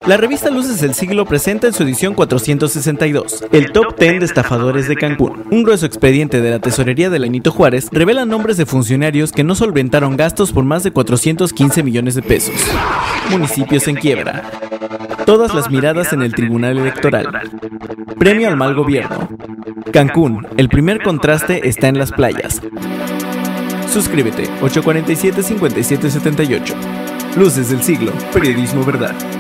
La revista Luces del Siglo presenta en su edición 462 el Top 10 de estafadores de Cancún. Un grueso expediente de la tesorería de Benito Juárez revela nombres de funcionarios que no solventaron gastos por más de 415 millones de pesos. Municipios en quiebra. Todas las miradas en el Tribunal Electoral. Premio al mal gobierno. Cancún, el primer contraste está en las playas. Suscríbete 847-5778. Luces del Siglo, periodismo verdad.